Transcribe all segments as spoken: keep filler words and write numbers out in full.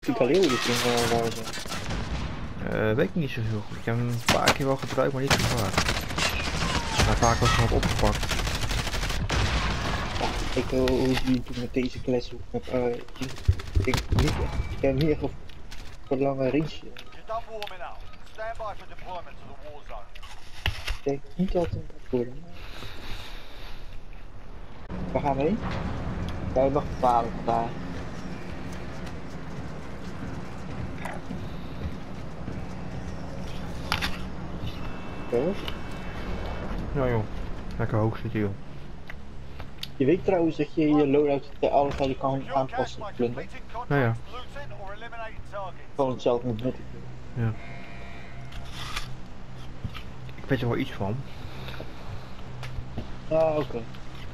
Die Galil die ging wel waar zijn. Uh, weet ik niet zo heel goed. Ik heb hem een paar keer wel gebruikt, maar niet zo vaak. Maar vaak was hij wat opgepakt. Ik wil hoe die toen met deze kles met uh, ik denk niet, ik heb niet echt op voor lange range. Ik denk niet dat het een worden. Waar gaan we heen? Wij mag bepalen vandaag. Oké. Ja joh, lekker hoog zitten joh. Je weet trouwens dat je je loadout te alles waar je kan aanpassen plunder. Nou ja. Gewoon hetzelfde met nuttig. Ja. Ik weet er wel iets van. Ah, oké. Okay.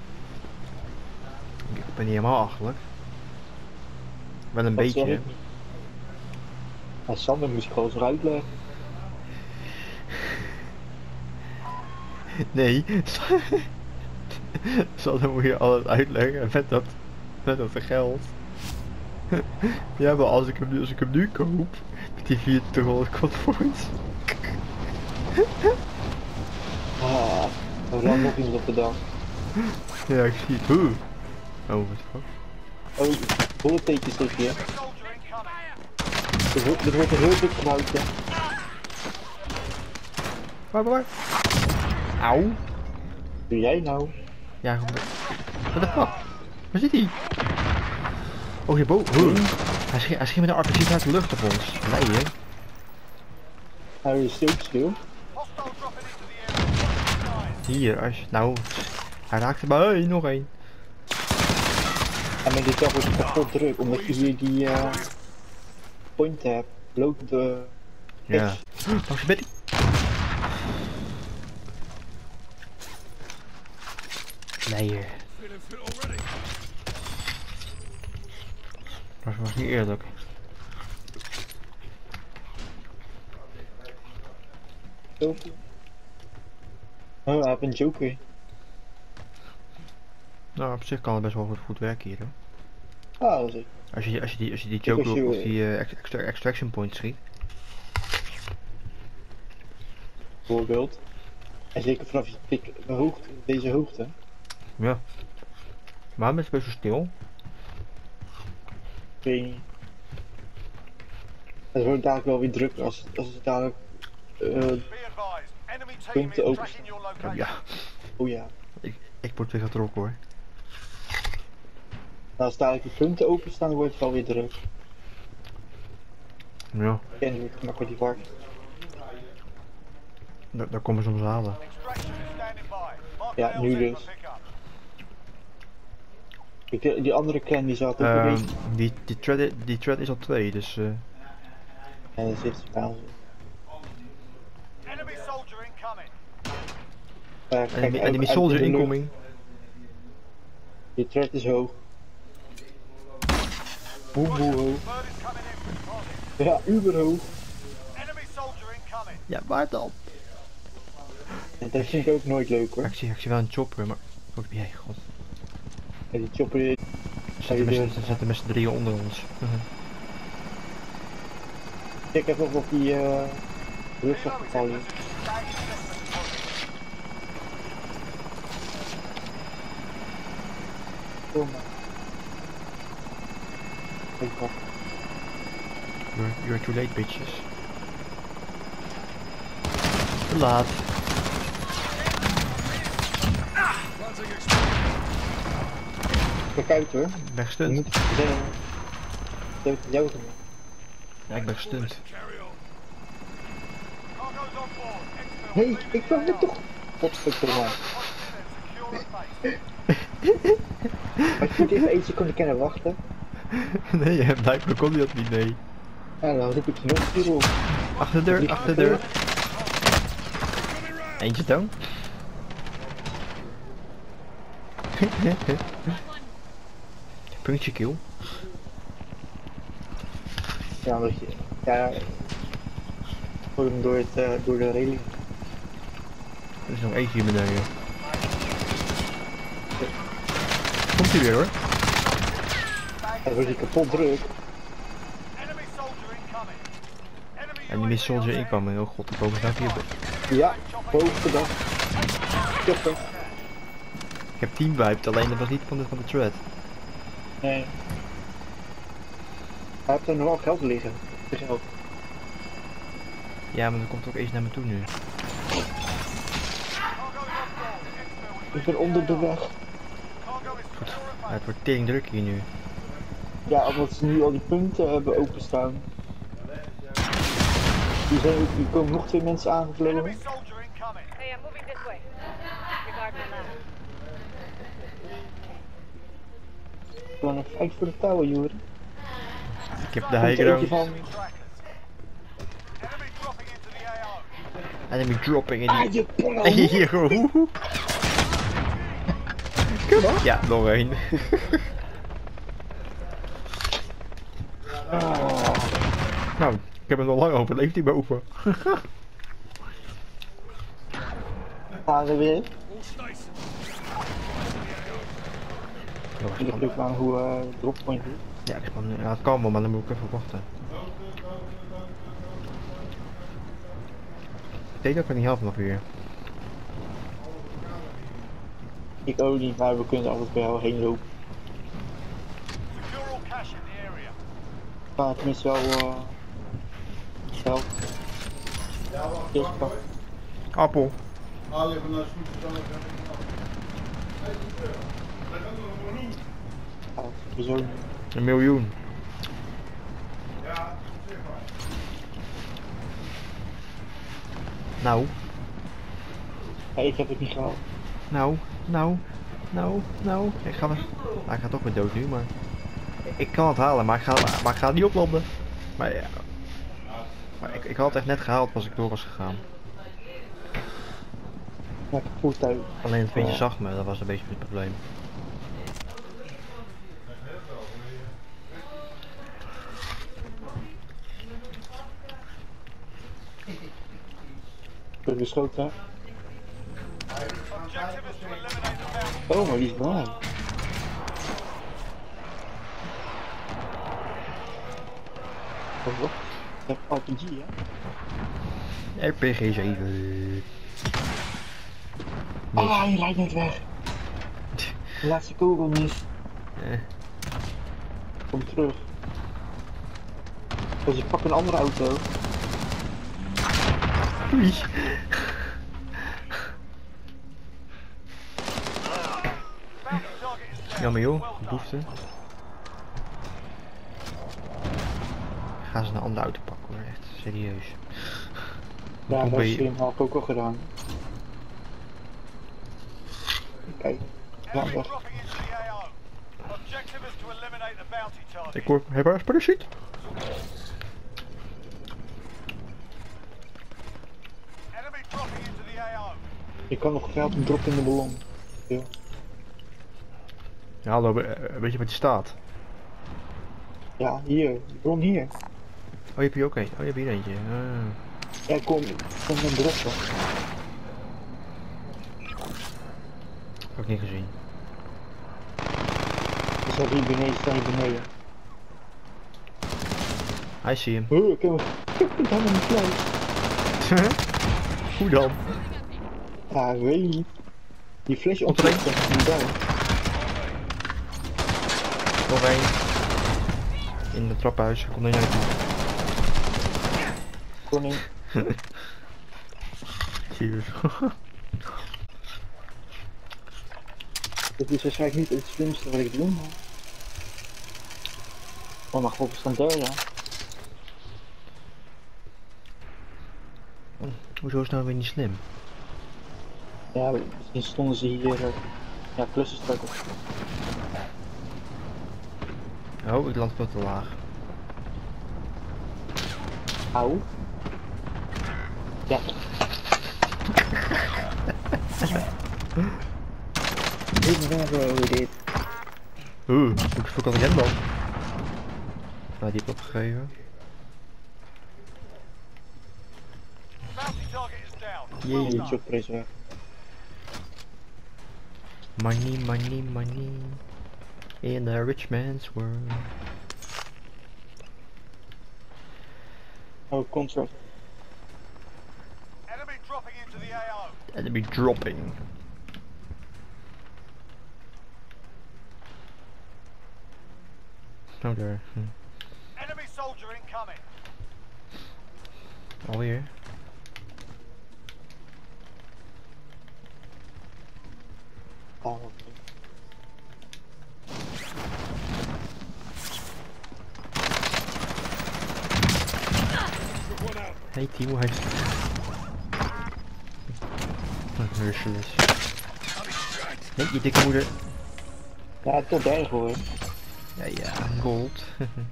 Ik ben niet helemaal achterlijk. Wel een dat beetje. Ja, Sander moest ik gewoon eens uitleggen. Nee. Sander moet je alles uitleggen met dat, met dat geld. Ja, maar als ik hem, als ik hem nu koop, met die vierentwintighonderd coins. Ah, er lag nog iemand op de dak. Ja, ik zie het. Oeh. Oh, wat fuck. Oh, bullettekens zit hier. Er wordt, er wordt een heel druk gebouwd, ja. Waar, waar? Auw. Doe jij nou? Ja, wat de fuck? Waar zit hij? Oh, hierboven. Oh. Hij schiet, hij schiet met een R P G uit de lucht op ons. Nee, hè? Hij is stil, stil. Hier, als je... Nou, hij raakte bij... Hey, nog één. En met dit dag wordt het kapot druk, omdat je hier die uh, point hebt. Loopt de... Ja. Wacht, Betty. Nee, hier. Dat was niet eerlijk. Joker. Oh, hij heeft een joker. Nou, op zich kan het best wel goed, goed werken hier, hoor. Ah, dat is het. Als je, als je die, als je die joker op of die uh, extra, extraction point schiet. Bijvoorbeeld. En zeker vanaf je pik, hoogte, deze hoogte. Ja. Maar het is best wel stil. Ik weet niet. Het wordt dadelijk wel weer druk als, als het dadelijk uh, punten open staan. Ja. Oh ja. Ik, ik word weer getrokken hoor. Nou, als dadelijk de punten openstaan, dan wordt het wel weer druk. Ja. En wordt gemakkelijk die war. Da daar komen ze soms halen. Ja, nu dus. Ik, die andere clan die zat ook Uh, een beetje. Die, die, thread, die thread is al twee, dus... Uh... En dan zit het wel. Uh, Enemy, enemy soldier incoming. Die thread is hoog. Boem boem hoog. Ja, uber hoog. Ja, waar dan? En dat vind ik ook nooit leuk hoor. Ik zie, ik zie wel een chopper, maar... Wat ben jij, god. Ja, die chopper... Er zitten met z'n drieën onder ons. Ik heb nog op die uh, rugzak gevallen. Kom maar. You're, you're too late, bitches. Te laat. Kijk uit hoor. Ik ben gestunt. Je moet het jou doen. Ja, ik ben gestunt. Hé, hey, ik wil het toch. Godverdomme. Had je niet even één seconde kunnen wachten? Nee, blijkbaar kon hij dat niet, nee. Ja, dan roep ik je nog een keer op. Achter de deur, achter de deur. Eentje down. Puntje kill. Ja, dat je... Ja... Gooi hem door, het, uh, door de railing. Er is nog eentje hier beneden. Komt hij weer hoor. Hij wordt hier kapot druk. En die Miss Soldier incoming. Oh god, boven staat hier. Ja, boven gedacht. Chopper. Ik heb team wiped, alleen dat was niet van de, van de thread. Nee. Hij heeft er nog wel geld liggen. De geld. Ja, maar er komt ook eens naar me toe nu. Ik ben onder de weg. Goed. Ja, het wordt tering druk hier nu. Ja, omdat ze nu al die punten hebben openstaan. Hier, zijn, hier komen nog twee mensen aangevlogen. Hey, I'm moving this way. Regard my map. Gewoon een fight voor de touwen, Joeri. Ik heb de Komt er eentje high van. Enemy dropping in Ah, die... je pollo! Hier, hoe? Ja, nog één. Ah, Nou, ik heb hem al lang overleefd die boven. gaan we weer. Dat was Ik spannend. heb aan hoe uh, droppoint is. Ja, dat is spannend. Ja, het kan wel, maar dan moet ik even wachten. Ik denk dat ik er niet helpen nog weer. Ik ook niet, maar we kunnen altijd bij jou heen lopen. Maar tenminste wel uh, geld. Eerst pak. Appel. Ja, sowieso niet. Een miljoen. Nou, Ja, ik heb het niet gehaald. nou, nou, nou, nou. Ik ga, wel- ah, ik ga toch weer dood nu, maar... Ik kan het halen, maar ik ga, maar ik ga het niet oplanden. Maar ja... Maar ik, ik had het echt net gehaald als ik door was gegaan. Ja, kapot uit. Alleen het ventje Ja. zag me, dat was een beetje het probleem. Ik ben geschoten. Oh, maar die is belangrijk. Oh, wat? Ik heb R P G, hè? R P G zeven. Ah, hij rijdt net weg. De laatste kogel mis. Eh, Kom terug. Dus ik pak een andere auto. Oei. Jammer joh, behoefte. Ga ze een andere auto pakken hoor, echt serieus. Ja, Hoe dat ben is je- hem had ik ook al gedaan. Kijk, ja, weg. Ik hoor, heb haar parachute. Je kan nog geld droppen in de ballon. Ja. Ja, hallo, eh, weet je wat je staat? Ja, hier, de ballon hier. Oh, je hebt hier ook een. Oh, je hebt hier eentje. Ah. Ja, kom, kom met droppen. Heb ik niet gezien. Dus staat hier beneden, staat hier beneden. Hij zie hem. Huh, ik heb ik heb hem in de fles. Hoe dan? Ja, ik weet niet. Die fles Komt er een? ontploft echt niet bij. Nog één. In het trappenhuis. Komt er niet uit. Koning. Cheers. Dit is waarschijnlijk niet het slimste wat ik doe, maar... Oh mijn god, we staan derde. Hoezo is het nou weer niet slim? Ja, misschien stonden ze hier... Uh, ja, plussen starten. Oh, ik land veel te laag. Auw. Ja. Dit hebben we dit. Oeh, hoeveel kan ik hem dan? Nou, die heb ik opgegeven. Jee, die chopper is weg. Money, money, money. In the rich man's world. Oh, contract. Enemy dropping into the A O. Enemy dropping. Oh daar. Hm. Enemy soldier incoming. Alweer. Oh. Hey Timo, hij is... Een Hercules. Nee, je dikke moeder. Ja, tot derde hoor. Ja, ja, gold.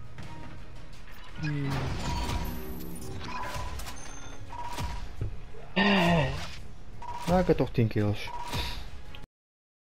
Hmm. Nou, ik had toch tien kills.